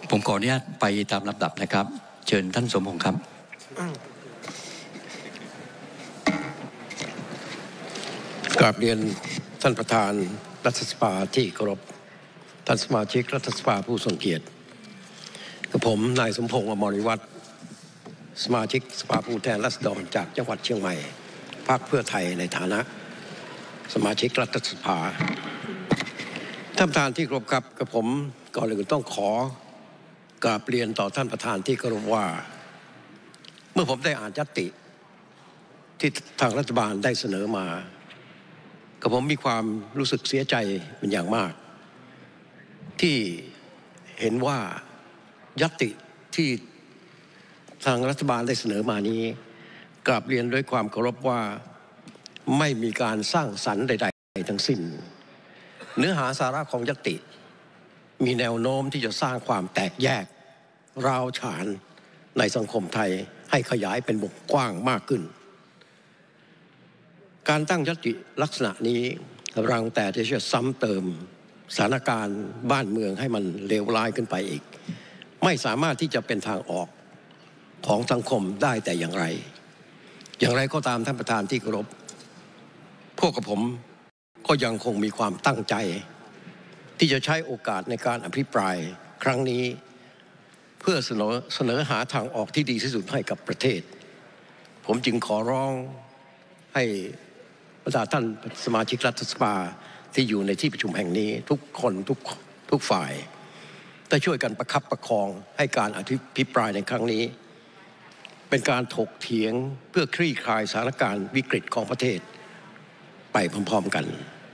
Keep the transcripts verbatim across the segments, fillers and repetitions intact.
ผมขออนุญาตไปตามลำดับนะครับเชิญท่านสมพงษ์ครับกราบเรียนท่านประธานรัฐสภาที่เคารพท่านสมาชิกรัฐสภาผู้ทรงเกียรติกับผมนายสมพงษ์อมรวิวัฒน์สมาชิกสภาผู้แทนราษฎรจากจังหวัดเชียงใหม่พรรคเพื่อไทยในฐานะสมาชิกรัฐสภาท่านประธานที่เคารพครับกับผมก่อนอื่นต้องขอกราบเรียนต่อท่านประธานที่เคารพว่าเมื่อผมได้อ่านญัตติที่ทางรัฐบาลได้เสนอมากับผมมีความรู้สึกเสียใจเป็นอย่างมากที่เห็นว่าญัตติที่ทางรัฐบาลได้เสนอมานี้กราบเรียนด้วยความเคารพว่าไม่มีการสร้างสรรค์ใดๆทั้งสิ้นเนื้อหาสาระของญัตติมีแนวโน้มที่จะสร้างความแตกแยกร้าวฉานในสังคมไทยให้ขยายเป็นวงกว้างมากขึ้นการตั้งญัตติลักษณะนี้รังแต่จะซ้ำเติมสถานการณ์บ้านเมืองให้มันเลวร้ายขึ้นไปอีกไม่สามารถที่จะเป็นทางออกของสังคมได้แต่อย่างไรอย่างไรก็ตามท่านประธานที่เคารพพวกกับผมก็ยังคงมีความตั้งใจที่จะใช้โอกาสในการอภิปรายครั้งนี้เพื่อเสนอเสนอหาทางออกที่ดีที่สุดให้กับประเทศผมจึงขอร้องให้บรรดาท่านสมาชิกรัฐสภาที่อยู่ในที่ประชุมแห่งนี้ทุกคนทุกทุกฝ่ายได้ช่วยกันประคับประคองให้การอภิปรายในครั้งนี้เป็นการถกเถียงเพื่อคลี่คลายสถานการณ์วิกฤตของประเทศไปพร้อมๆกัน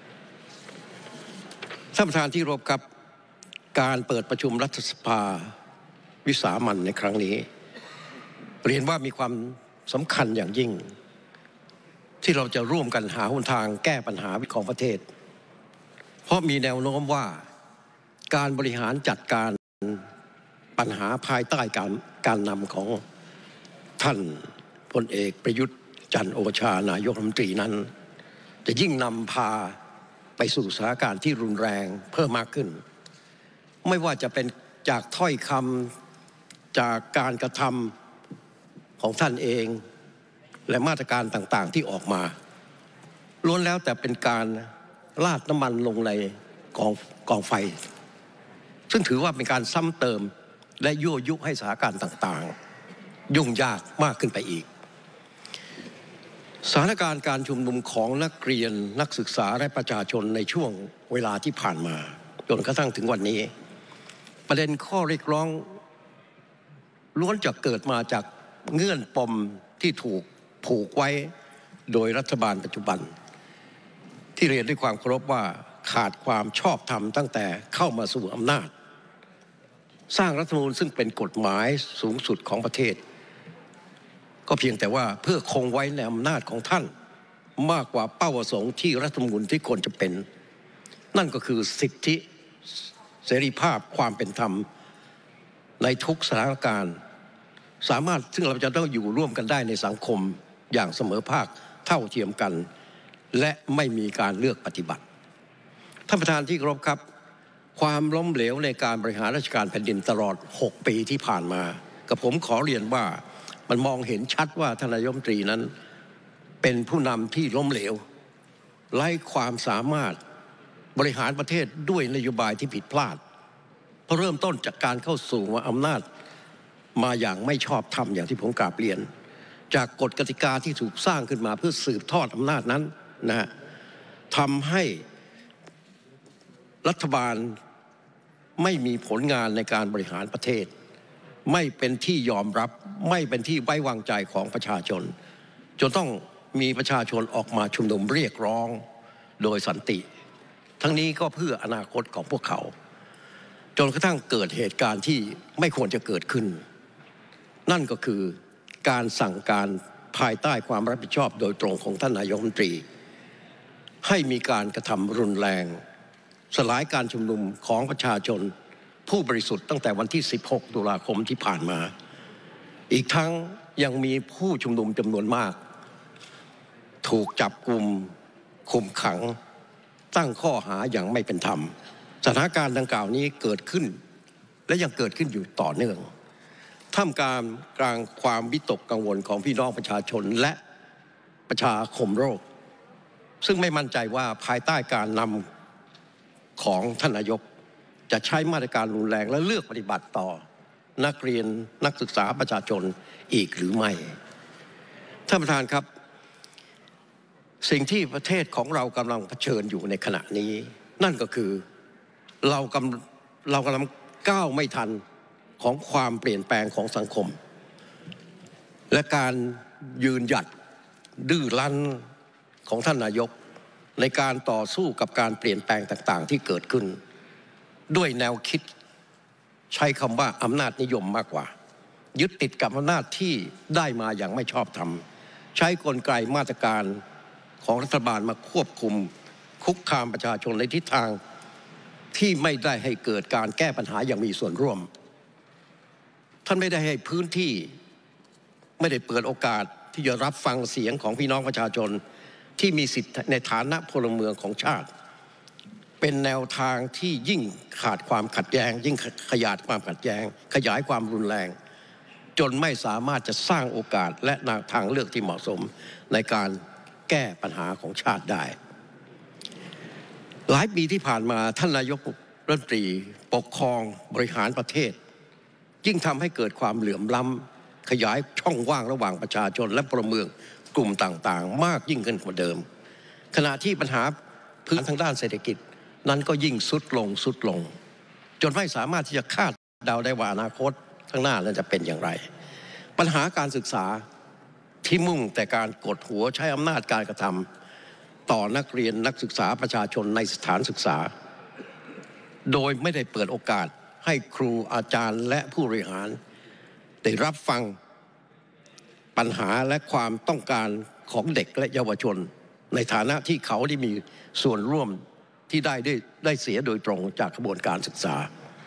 ท่านประธานที่เคารพครับการเปิดประชุมรัฐสภาวิสามัญในครั้งนี้เรียนว่ามีความสำคัญอย่างยิ่งที่เราจะร่วมกันหาหนทางแก้ปัญหาของประเทศเพราะมีแนวโน้มว่าการบริหารจัดการปัญหาภายใต้การการนำของท่านพลเอกประยุทธ์จันทร์โอชานายกรัฐมนตรีนั้นจะยิ่งนำพาไปสู่สถานการณ์ที่รุนแรงเพิ่มมากขึ้นไม่ว่าจะเป็นจากถ้อยคำจากการกระทำของท่านเองและมาตรการต่างๆที่ออกมาล้วนแล้วแต่เป็นการราดน้ำมันลงในกองกองไฟซึ่งถือว่าเป็นการซ้ำเติมและยั่วยุให้สถานการณ์ต่างๆยุ่งยากมากขึ้นไปอีกสถานการณ์การชุมนุมของนักเรียนนักศึกษาและประชาชนในช่วงเวลาที่ผ่านมาจนกระทั่งถึงวันนี้ประเด็นข้อเรียกร้องล้วนจะเกิดมาจากเงื่อนปมที่ถูกผูกไว้โดยรัฐบาลปัจจุบันที่เรียนด้วยความเคารพว่าขาดความชอบธรรมตั้งแต่เข้ามาสู่อำนาจสร้างรัฐธรรมนูญซึ่งเป็นกฎหมายสูงสุดของประเทศก็เพียงแต่ว่าเพื่อคงไว้ในอำนาจของท่านมากกว่าเป้าประสงค์ที่รัฐธรรมนูญที่ควรจะเป็นนั่นก็คือสิทธิเสรีภาพความเป็นธรรมในทุกสถานการณ์สามารถซึ่งเราจะต้องอยู่ร่วมกันได้ในสังคมอย่างเสมอภาคเท่าเทียมกันและไม่มีการเลือกปฏิบัติท่านประธานที่เคารพครับความล้มเหลวในการบริหารราชการแผ่นดินตลอดหกปีที่ผ่านมากับผมขอเรียนว่ามันมองเห็นชัดว่าท่านนายกรัฐมนตรีนั้นเป็นผู้นำที่ล้มเหลวไร้ความสามารถบริหารประเทศด้วยนโยบายที่ผิดพลาดเพราะเริ่มต้นจากการเข้าสู่อำนาจมาอย่างไม่ชอบธรรมอย่างที่ผมกราบเรียนจากกฎกติกาที่ถูกสร้างขึ้นมาเพื่อสืบทอดอำนาจนั้นนะฮะทำให้รัฐบาลไม่มีผลงานในการบริหารประเทศไม่เป็นที่ยอมรับไม่เป็นที่ไว้วางใจของประชาชนจนต้องมีประชาชนออกมาชุมนุมเรียกร้องโดยสันติทั้งนี้ก็เพื่ออนาคตของพวกเขาจนกระทั่งเกิดเหตุการณ์ที่ไม่ควรจะเกิดขึ้นนั่นก็คือการสั่งการภายใต้ความรับผิดชอบโดยตรงของท่านนายกรัฐมนตรีให้มีการกระทำรุนแรงสลายการชุมนุมของประชาชนผู้บริสุทธิ์ตั้งแต่วันที่สิบหกตุลาคมที่ผ่านมาอีกทั้งยังมีผู้ชุมนุมจำนวนมากถูกจับกุมคุมขังตั้งข้อหาอย่างไม่เป็นธรรมสถานการณ์ดังกล่าวนี้เกิดขึ้นและยังเกิดขึ้นอยู่ต่อเนื่องท่ามกลางกลางความวิตกกังวลของพี่น้องประชาชนและประชาคมโลกซึ่งไม่มั่นใจว่าภายใต้การนำของท่านนายกจะใช้มาตรการรุนแรงและเลือกปฏิบัติต่อนักเรียนนักศึกษาประชาชนอีกหรือไม่ท่านประธานครับสิ่งที่ประเทศของเรากำลังเผชิญอยู่ในขณะนี้นั่นก็คือเรากำเรากำลังก้าวไม่ทันของความเปลี่ยนแปลงของสังคมและการยืนหยัดดื้อรั้นของท่านนายกในการต่อสู้กับการเปลี่ยนแปลงต่างๆที่เกิดขึ้นด้วยแนวคิดใช้คำว่าอำนาจนิยมมากกว่ายึดติดกับอำนาจที่ได้มาอย่างไม่ชอบธรรมใช้กลไกมาตรการของรัฐบาลมาควบคุมคุกคามประชาชนในทิศทางที่ไม่ได้ให้เกิดการแก้ปัญหาอย่างมีส่วนร่วมท่านไม่ได้ให้พื้นที่ไม่ได้เปิดโอกาสที่จะรับฟังเสียงของพี่น้องประชาชนที่มีสิทธิในฐานะพลเมืองของชาติเป็นแนวทางที่ยิ่งขาดความขัดแย้งยิ่งขยายความขัดแย้งขยายความรุนแรงจนไม่สามารถจะสร้างโอกาสและทางเลือกที่เหมาะสมในการแก้ปัญหาของชาติได้หลายปีที่ผ่านมาท่านนายกรัฐมนตรีปกครองบริหารประเทศยิ่งทำให้เกิดความเหลื่อมล้ำขยายช่องว่างระหว่างประชาชนและพลเมืองกลุ่มต่างๆมากยิ่งขึ้นกว่าเดิมขณะที่ปัญหาพื้นทางด้านเศรษฐกิจนั้นก็ยิ่งสุดลงสุดลงจนไม่สามารถที่จะคาดเดาได้ว่าอนาคตข้างหน้านั้นจะเป็นอย่างไรปัญหาการศึกษาที่มุ่งแต่การกดหัวใช้อำนาจการกระทำต่อนักเรียนนักศึกษาประชาชนในสถานศึกษาโดยไม่ได้เปิดโอกาสให้ครูอาจารย์และผู้บริหารได้รับฟังปัญหาและความต้องการของเด็กและเยาวชนในฐานะที่เขาได้มีส่วนร่วมที่ได้ได้ได้เสียโดยตรงจากกระบวนการศึกษา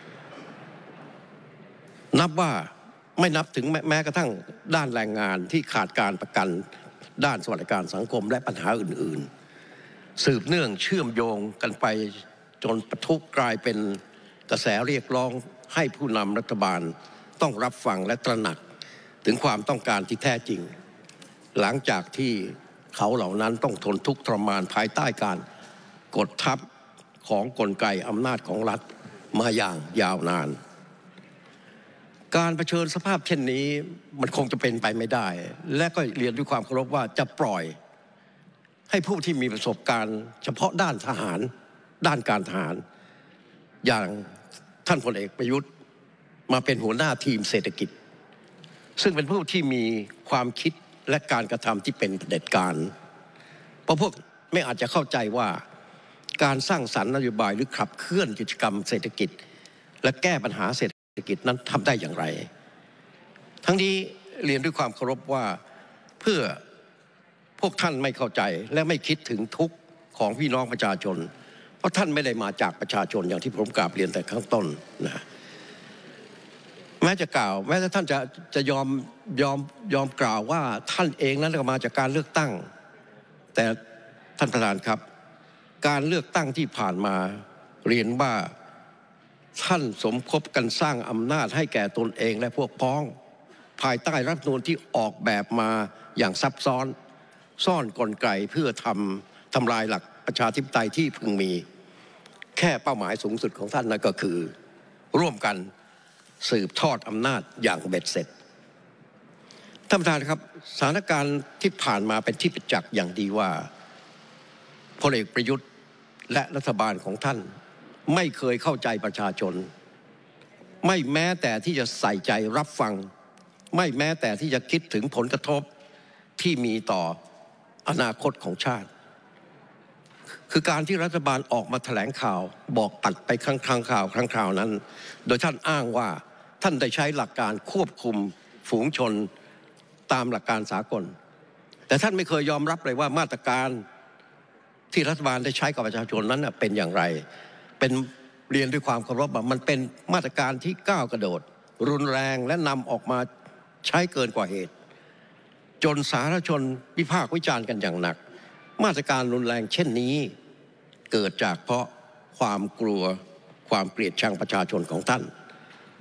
นับว่าไม่นับถึงแม้กระทั่งด้านแรงงานที่ขาดการประกันด้านสวัสดิการสังคมและปัญหาอื่นๆสืบเนื่องเชื่อมโยงกันไปจนปะทุกลายเป็นกระแสเรียกร้องให้ผู้นำรัฐบาลต้องรับฟังและตระหนักถึงความต้องการที่แท้จริงหลังจากที่เขาเหล่านั้นต้องทนทุกข์ทรมานภายใต้การกดทับของกลไกอำนาจของรัฐมาอย่างยาวนานการเผชิญสภาพเช่นนี้มันคงจะเป็นไปไม่ได้และก็เรียนด้วยความเคารพว่าจะปล่อยให้ผู้ที่มีประสบการณ์เฉพาะด้านทหารด้านการทหารอย่างท่านพลเอกประยุทธ์มาเป็นหัวหน้าทีมเศรษฐกิจซึ่งเป็นผู้ที่มีความคิดและการกระทำที่เป็นเผด็จการเพราะพวกไม่อาจจะเข้าใจว่าการสร้างสรรค์นโยบายหรือขับเคลื่อนกิจกรรมเศรษฐกิจและแก้ปัญหาเศรษฐกิจนั้นทำได้อย่างไรทั้งนี้เรียนด้วยความเคารพว่าเพื่อพวกท่านไม่เข้าใจและไม่คิดถึงทุกข์ของพี่น้องประชาชนเพราะท่านไม่ได้มาจากประชาชนอย่างที่ผมกราบเรียนแต่ข้างต้นนะแม้จะกล่าวแม้แต่ท่านจะจะยอมยอมยอมกล่าวว่าท่านเองนั้นก็มาจากการเลือกตั้งแต่ท่านประธานครับการเลือกตั้งที่ผ่านมาเรียนว่าท่านสมคบกันสร้างอำนาจให้แก่ตนเองและพวกพ้องภายใต้รัฐธรรมนูญที่ออกแบบมาอย่างซับซ้อนซ่อนกลไกเพื่อทำทำลายหลักประชาธิปไตยที่พึงมีแค่เป้าหมายสูงสุดของท่านนั่นก็คือร่วมกันสืบทอดอำนาจอย่างเบ็ดเสร็จท่านประธานครับสถานการณ์ที่ผ่านมาเป็นที่ประจักษ์อย่างดีว่าพลเอกประยุทธ์และรัฐบาลของท่านไม่เคยเข้าใจประชาชนไม่แม้แต่ที่จะใส่ใจรับฟังไม่แม้แต่ที่จะคิดถึงผลกระทบที่มีต่ออนาคตของชาติคือการที่รัฐบาลออกมาแถลงข่าวบอกปัดไปครั้งครั้งข่าวครั้งคราวนั้นโดยท่านอ้างว่าท่านได้ใช้หลักการควบคุมฝูงชนตามหลักการสากลแต่ท่านไม่เคยยอมรับเลยว่ามาตรการที่รัฐบาลได้ใช้กับประชาชนนั้นเป็นอย่างไรเป็นเรียนด้วยความเคารพว่ามันเป็นมาตรการที่ก้าวกระโดดรุนแรงและนำออกมาใช้เกินกว่าเหตุจนสาธารณชนวิพากษ์วิจารณ์กันอย่างหนักมาตรการรุนแรงเช่นนี้เกิดจากเพราะความกลัวความเกลียดชังประชาชนของท่าน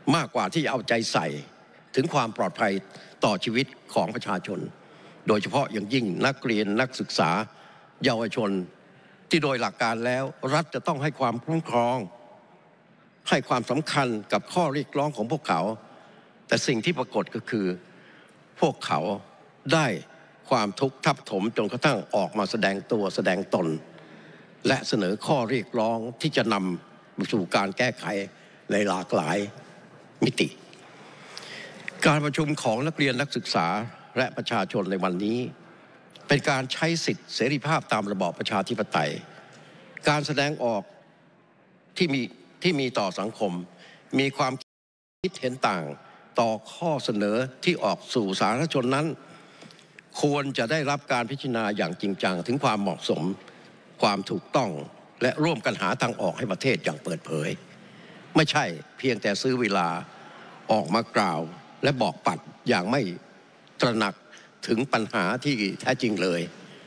มากกว่าที่จะเอาใจใส่ถึงความปลอดภัยต่อชีวิตของประชาชนโดยเฉพาะอย่างยิ่งนักเรียนนักศึกษาเยาวชนที่โดยหลักการแล้วรัฐจะต้องให้ความคุ้มครองให้ความสำคัญกับข้อเรียกร้องของพวกเขาแต่สิ่งที่ปรากฏก็คือพวกเขาได้ความทุกข์ทับถมจนกระทั่งออกมาแสดงตัวแสดงตนและเสนอข้อเรียกร้องที่จะนำมาสู่การแก้ไขในหลากหลายมิติการประชุมของนักเรียนนักศึกษาและประชาชนในวันนี้เป็นการใช้สิทธิเสรีภาพตามระบอบประชาธิปไตยการแสดงออกที่มีที่มีต่อสังคมมีความคิดเห็นต่างต่อข้อเสนอที่ออกสู่สาธารณชนนั้นควรจะได้รับการพิจารณาอย่างจริงจังถึงความเหมาะสมความถูกต้องและร่วมกันหาทางออกให้ประเทศอย่างเปิดเผยไม่ใช่เพียงแต่ซื้อเวลาออกมากล่าวและบอกปัดอย่างไม่ตระหนักถึงปัญหาที่แท้จริงเลย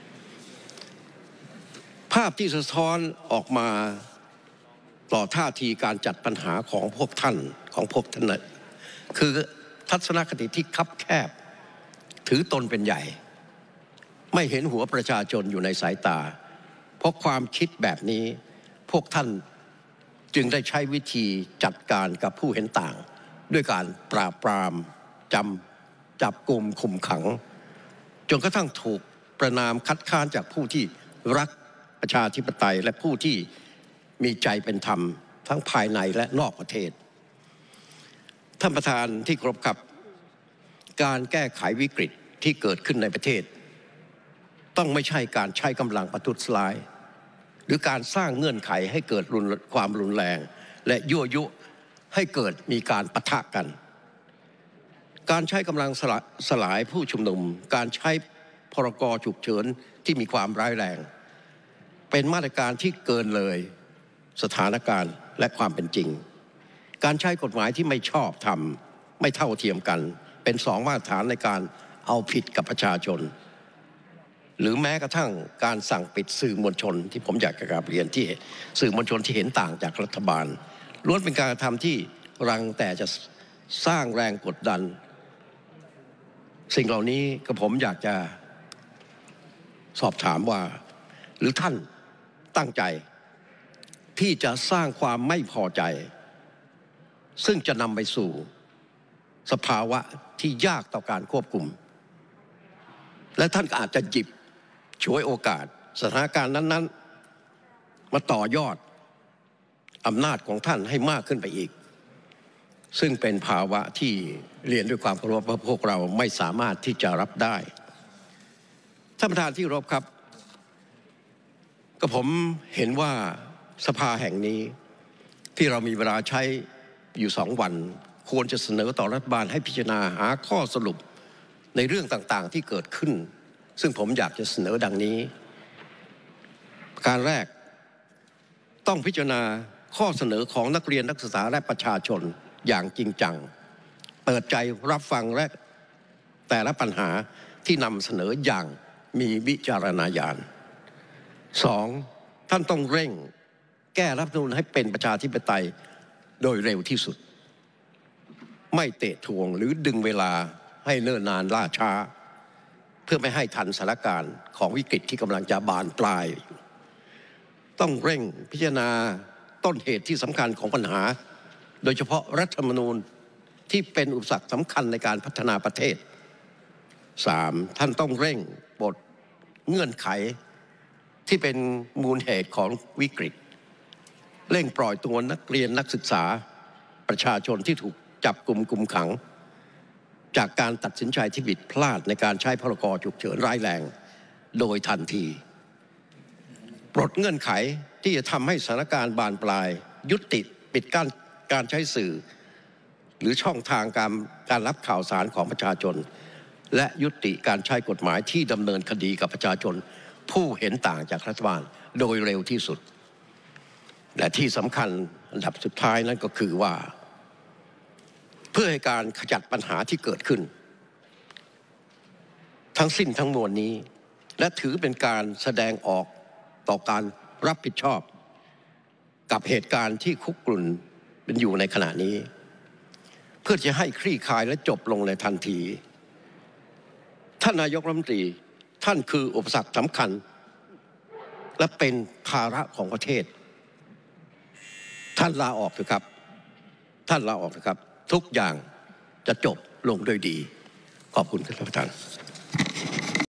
ภาพที่สะท้อนออกมาต่อท่าทีการจัดปัญหาของพวกท่านของพวกท่านคือทัศนคติที่คับแคบถือตนเป็นใหญ่ไม่เห็นหัวประชาชนอยู่ในสายตาเพราะความคิดแบบนี้พวกท่านจึงได้ใช้วิธีจัดการกับผู้เห็นต่างด้วยการปราบปรามจำจับกุมคุมขังจนกระทั่งถูกประณามคัดค้านจากผู้ที่รักประชาธิปไตยและผู้ที่มีใจเป็นธรรมทั้งภายในและนอกประเทศท่านประธานที่เคารพครับการแก้ไขวิกฤตที่เกิดขึ้นในประเทศต้องไม่ใช่การใช้กำลังประทุษร้ายหรือการสร้างเงื่อนไขให้เกิดความรุนแรงและยั่วยุให้เกิดมีการปะทะกันการใช้กำลังสลายผู้ชุมนุมการใช้พรกฉุกเฉินที่มีความร้ายแรงเป็นมาตรการที่เกินเลยสถานการณ์และความเป็นจริงการใช้กฎหมายที่ไม่ชอบธรรมไม่เท่าเทียมกันเป็นสองมาตรฐานในการเอาผิดกับประชาชนหรือแม้กระทั่งการสั่งปิดสื่อมวลชนที่ผมอยากจะกราบเรียนที่สื่อมวลชนที่เห็นต่างจากรัฐบาลล้วนเป็นการกระทำที่รังแต่จะสร้างแรงกดดันสิ่งเหล่านี้ก็ผมอยากจะสอบถามว่าหรือท่านตั้งใจที่จะสร้างความไม่พอใจซึ่งจะนำไปสู่สภาวะที่ยากต่อการควบคุมและท่านก็อาจจะหยิบฉวยโอกาสสถานการณ์นั้นๆมาต่อยอดอำนาจของท่านให้มากขึ้นไปอีกซึ่งเป็นภาวะที่เรียนด้วยความเคารพว่าพวกเราไม่สามารถที่จะรับได้ท่านประธานที่เคารพครับก็ผมเห็นว่าสภาแห่งนี้ที่เรามีเวลาใช้อยู่สองวันควรจะเสนอต่อรัฐบาลให้พิจารณาหาข้อสรุปในเรื่องต่างๆที่เกิดขึ้นซึ่งผมอยากจะเสนอดังนี้การแรกต้องพิจารณาข้อเสนอของนักเรียนนักศึกษาและประชาชนอย่างจริงจังเปิดใจรับฟังและแต่ละปัญหาที่นำเสนออย่างมีวิจารณญาณสองท่านต้องเร่งแก้รัฐธรรมนูญให้เป็นประชาธิปไตยโดยเร็วที่สุดไม่เตะทวงหรือดึงเวลาให้เนิ่นนานล่าช้าเพื่อไม่ให้ทันสถานการณ์ของวิกฤตที่กำลังจะบานปลายต้องเร่งพิจารณาต้นเหตุที่สำคัญของปัญหาโดยเฉพาะรัฐธรรมนูญที่เป็นอุปสรรคสำคัญในการพัฒนาประเทศสามท่านต้องเร่งปลดเงื่อนไขที่เป็นมูลเหตุของวิกฤตเร่งปล่อยตัวนักเรียนนักศึกษาประชาชนที่ถูกจับกุมกุมขังจากการตัดสินใจที่ผิดพลาดในการใช้พรกฉุกเฉินร้ายแรงโดยทันทีปลดเงื่อนไขที่จะทำให้สถานการณ์บานปลายยุติปิดกั้นการใช้สื่อหรือช่องทางการการรับข่าวสารของประชาชนและยุติการใช้กฎหมายที่ดำเนินคดีกับประชาชนผู้เห็นต่างจากรัฐบาลโดยเร็วที่สุดและที่สำคัญอันดับสุดท้ายนั้นก็คือว่าเพื่อให้การขจัดปัญหาที่เกิดขึ้นทั้งสิ้นทั้งมวลนี้และถือเป็นการแสดงออกต่อการรับผิดชอบกับเหตุการณ์ที่คุกรุ่นเป็นอยู่ในขณะนี้พื่อจะให้คลี่คลายและจบลงในทันที ท่านนายกรัฐมนตรีท่านคืออุปสรรคสำคัญและเป็นภาระของประเทศท่านลาออกเถอะครับท่านลาออกเถอะครับทุกอย่างจะจบลงด้วยดีขอบคุณครับท่านประธาน